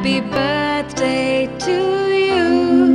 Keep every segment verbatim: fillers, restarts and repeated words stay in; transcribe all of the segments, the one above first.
Happy birthday to you.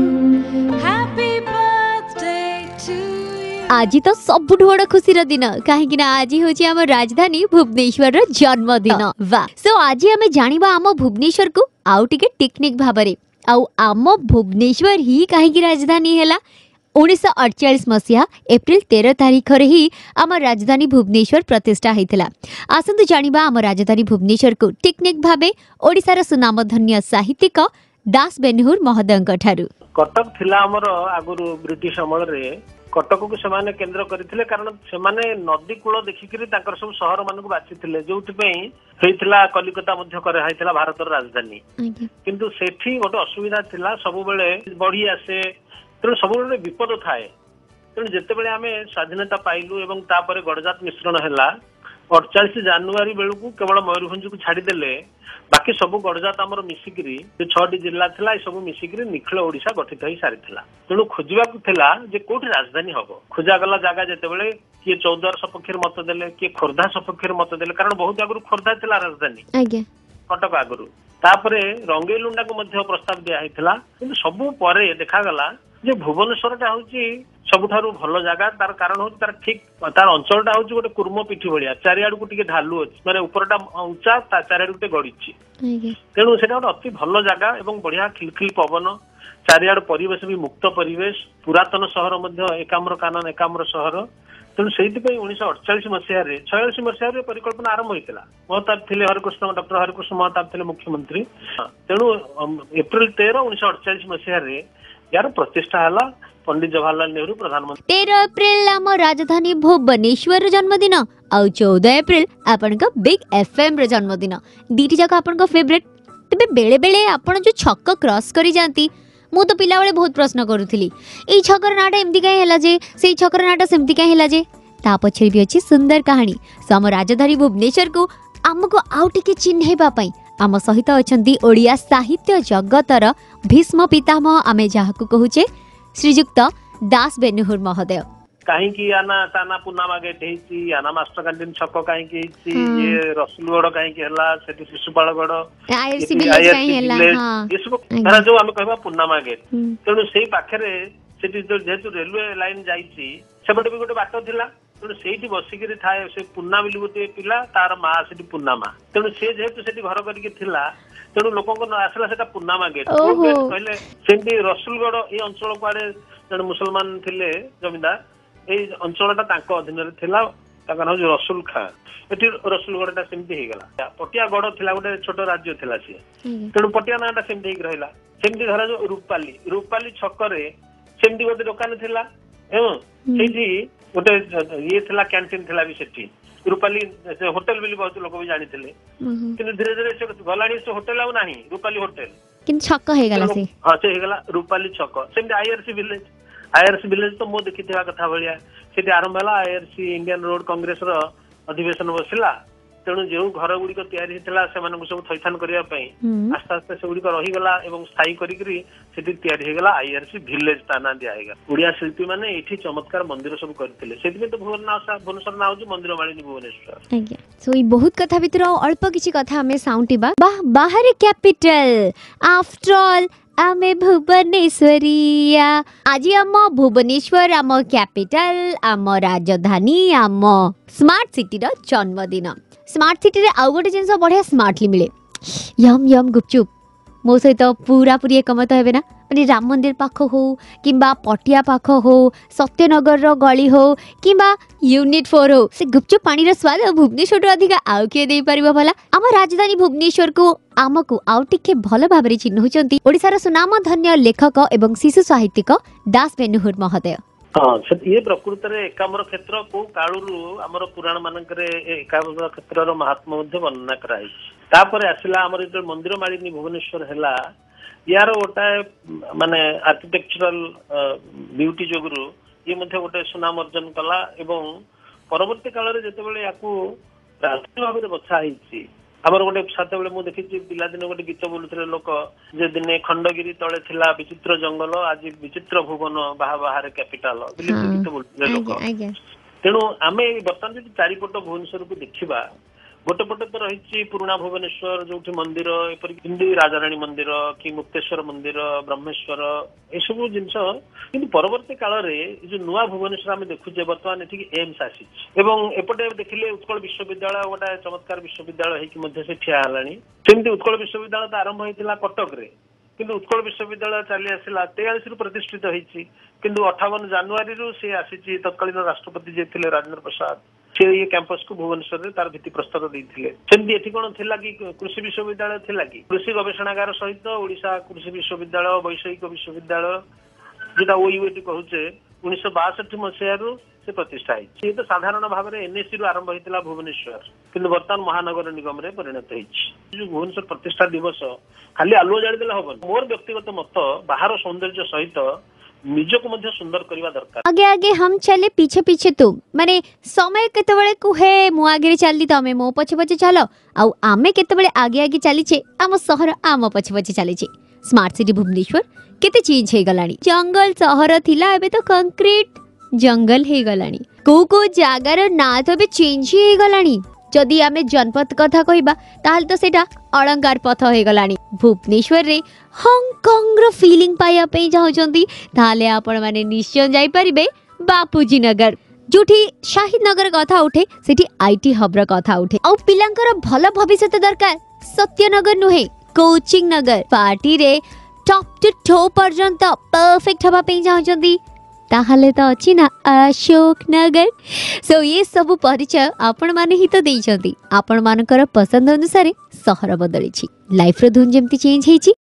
Happy birthday to you. आज तो सबुठ बड़ खुशी दिन कहीं आज हूँ आम राजधानी भुवनेश्वर जन्मदिन वाह सो आज आम जानिबा आम भुवनेश्वर को आउ टिके टेक्निक भाबरे आउ आम भुवनेश्वर ही कहीं राजधानी है उन्नीस अड़चाश मसीहा एप्रिल तेरह तारीख रे ही आम राजधानी भुवनेश्वर प्रतिष्ठा होता। आसतु जानिबा आम राजधानी भुवनेश्वर को टेक्निक भाबे ओडिशार सुनामधन्य साहित्यिक दास बेनुहुर महोदय ठारू। कटक थिला हमर आगुरु ब्रिटिश अमल रे कटक को सेमाने केंद्र करथिले कारण सेमाने नदी कूल देखिकरी ताकर सब शहर मानक बाछिथिले जोथि पई हेइथिला कलिकता मध्य करे हाइथिला भारतर राजधानी किंतु सेठी गोटे असुविधा थिला सब बेले बढ़ी आसे तेणु सब विपद थाए तेणु जिते बड़े आम स्वाधीनता पाइलु एवं तापर गड़जात मिश्रण है अड़चाश जानुरी बेलू केवल मयूरभंज को छाड़देले बाकी सब गड़जात आमर मिसिकी जो छटी जिला था सब मिसिकी निखिल ओडिशा गठित हो सारी तेणु खोजा जे कौटी राजधानी हम खोजा गला जगह जिते किए चौदार सपक्ष मत देले किए खोर्धा सपक्ष मत देले कारण बहुत आगु खोर्धा था राजधानी कटक आगु तापरे रंगेलुंडा को मध्य प्रस्ताव दिया कि सबू पर देखागला जे भुवनेश्वर हूँ सबुठारु भल जगह तार कारण हूँ तार ठीक तार अंचलटा हूँ गोटे कुर्म पिठी भाया चारिआड़ को टिके ढालू अच्छी माने उपरटा उंचा चारिआड़ गोटे गड़ी तेणु से गोटे अति भल जगह एवं बढ़िया खिलखिल पवन चारिआड़ परिवेश भी मुक्त परिवेश पुरातन सहर एकाम्र कानन एकाम्र सहर तेणु से उन्नीस अड़चाश मसीह छयाशी मसीह परिकल्पना आरंभ होता महताब थे हरिकृष्ण डॉक्टर हरिकृष्ण महताब थे मुख्यमंत्री तेणु एप्रिल तेरह उन्नीस अड़चाश मसीह यार प्रतिष्ठा है पंडित जवाहरलाल नेहरू प्रधानमंत्री। तेरह एप्रिल आम राजधानी भुवनेश्वर जन्मदिन आउ चौदह एप्रिल आपण बिग एफएम रे जन्मदिन दीटी जाक आपण फेवरेट तबे बेले बेले आपण जो छक क्रॉस करी जाती मु तो पिला बेले बहुत प्रश्न करूथली ए छकर नाटा एमती काहे हला जे से छकर नाटा सेमती काहे हला जे ता पछरे भी अछि सुंदर कहानी सो आम राजधानी भुवनेश्वर को आमको आउ टिके चिन्हैबा पई आम सहित अछंती ओडिया साहित्य जगतर भीष्म पितामह आमे जाहाकु कहूचे श्रीजुक्त दास बेनुहुर महोदय कहीं की आना ताना पुनामा गेट हेची आना मास्टर कैंटीन छक कहीं की हेची ये रसुलगढ़ कहीं की हला सेठी शिशुपालगढ़ आईआरसी विलेज कहीं हला हां ये सब तारा जो हम कहबा पुनामा गेट तेणु सेही पाखरे सेठी जो जेतु रेलवे लाइन जाईची सेबटे भी गोटे बाट थिला तेणु से बसिकी थाए से पुन्ना बिल गोटे पिला तार माँ से पुन्नामा तेणु से जेहेतु से घर करके तेणु लोक आसला से पुन्नामा गेट कहले से रसुलगढ़ ये अंचल कुआड़े जन मुसलमान थे जमींदार ये अंचलटा अधीन हूँ रसुल खां ये रसुलगढ़ सेमती होगा पटियागढ़ थी गोटे छोट राज्य थी सी तेणु पटिया नाटा सेमती रहा सेमती धरा जो रूपाली रूपाली छकरे सेमती गोटे दुकान थी से गोटे ये थिला कैंटीन थिला भी सेठी रूपाली होटल भी बहुत लोग भी जानी थे किंतु धीरे धीरे से गलानी से होटल आउ नाही रूपाली होटल किंतु छक हे गला से हां से हे गला रूपाली छक सेम आईआरसी विलेज आईआरसी विलेज तो मो देखि थिबा कथा भलिया सेठी आरंभ हला आईआरसी इंडियन रोड कांग्रेस रो अधिवेशन बसिला तेणु जो घर गुड़िक तैयारी होता से सब थैथान करने आस्ते आस्ते से गुड़िक रहीगला और स्थायी करा आईआरसी विलेज ता ना दिया ओडिया शिल्पी मैंने ये चमत्कार मंदिर सब करते से तो भुवनेश्वर ना हूँ मंदिर मालिनी भुवनेश्वर सो ये बहुत कथा भीतर अल्प किसी कथा हमें साउंटिबा बाहर कैपिटल आफ्टर ऑल आमे भुवनेश्वरिया आज आम भुवनेश्वर आम कैपिटल आम राजधानी आम स्मार्ट सिटी रो जन्मदिन स्मार्ट सिटी रे आउ गोटे जिनस बढ़िया स्मार्टली मिले यम यम गुपचुप मो सहित पूरा पूरी एकमत हेबे ना माने राम मंदिर पाख हो किंबा पटिया पाख हो सत्यनगर रो गली हो किंबा यूनिट फोर हो से गुपचुप पानी रो स्वाद भुवनेश्वर अधिक आउ के दे परिबो भला आम राजधानी भुवनेश्वर को आमको आउ टिके भल भाबरे चिन्हुचंती ओडिसा रो सुनाम धन्य लेखक एवं शिशु साहित्यिक दास बेनुहुर महोदय। हाँ ये प्रकृत में एकाम्र क्षेत्र को कालू आमर पुराण मानक एकाम्र क्षेत्र महात्मा वर्णना कराई आसला आमर जो मंदिर मालिनी भुवनेश्वर है यार गोटे माने आर्किटेक्चरल ब्यूटी जोगुरु ये गोटे सुनाम अर्जन कला एवं परवर्ती काल में जिते या राजधानी भाव में बछा आमर गोटे सात बेले मुझे देखी पिलादिन गोटे गीत बोलुले लोक जे दिने खंडगिरी तले थिला विचित्र जंगल आज विचित्र भुवन बाहा बाहर कैपिटाल गीत बोलुले लोक तेणु आम बर्तमान जो चारिपट भुवनेश्वर को देखा गोटे पटे तो रही पुराणा भुवनेश्वर जो मंदिर एपरि हिंदी राजाराणी मंदिर कि मुक्तेश्वर मंदिर ब्रह्मेश्वर एसबू जिनस कि परवर्ती काल में जो नुआ भुवनेश्वर आम देखुचे बर्तमान ये एम्स आसी एपटे देखिले उत्कल विश्वविद्यालय गोटे चमत्कार विश्वविद्यालय होती ठिया सेमती उत्कल विश्वविद्यालय तो आरंभ होता कटक रे किंतु उत्कल विश्वविद्यालय चली आसला तेयालीस रु प्रतिष्ठित होती किंतु अठावन जनवरी रु सी आसी तत्कालीन राष्ट्रपति जे थे राजेंद्र प्रसाद से ये कैंपस को भुवनेश्वर में तार भित्ति प्रस्ताव देते सेमती एठी कौन थिला कि कृषि विश्वविद्यालय थिला कि कृषि गवेषणागार सहित ओडिशा कृषि विश्वविद्यालय वैषयिक विश्वविद्यालय जोटा ओयूएटी कहूचे उन्नीस बासठ मसीह से प्रतिष्ठा है तो साधारण भाव में एनएससी रु आरंभ होता भुवनेश्वर किंतु बर्तमान महानगर निगम रे परिणत हो भुवनेश्वर प्रतिष्ठा दिवस खाली आलुआ जाड़देले हम मोर व्यक्तिगत मत बाहर सौंदर्य सहित निजक मध्य सुंदर करवा दरकार आगे आगे हम चले पीछे पीछे तुम माने समय केतबेले कुहे मु आगे चलली तमे मो पछे पछे चलो आउ आमे केतबेले आगे आगे चलीचे आम शहर आम पछे पछे चलीचे स्मार्ट सिटी भुवनेश्वर केते चेंज हे गलानी जंगल शहर थिला एबे तो कंक्रीट जंगल हे गलानी को को जागार ना तो बे चेंज हे गलानी जदि आमे जनपद कथा कहिबा ताल तो सेटा अलंकार पथ हे गलानी भुवनेश्वर रे हांगकांग रो फीलिंग पाया पे चाहउचंती ताले आपण माने निश्चय जाई परिबे बापूजी नगर जोठी शाहिद नगर कथा उठे सेठी आईटी हब रो कथा उठे औ पिलांकर भलो भविष्य दरकार सत्यनगर नुहे कोचिंग नगर पार्टी रे टॉप टू टो पर्यंत परफेक्ट हबा पे चाहउचंती ताहले तो अच्छी ना अशोक नगर सो ये सब परिचय आपण माने ही तो देइछंती आपण मानकर पसंद अनुसार शहर बदलिछि लाइफ रो धुन जेमती चेंज हेछि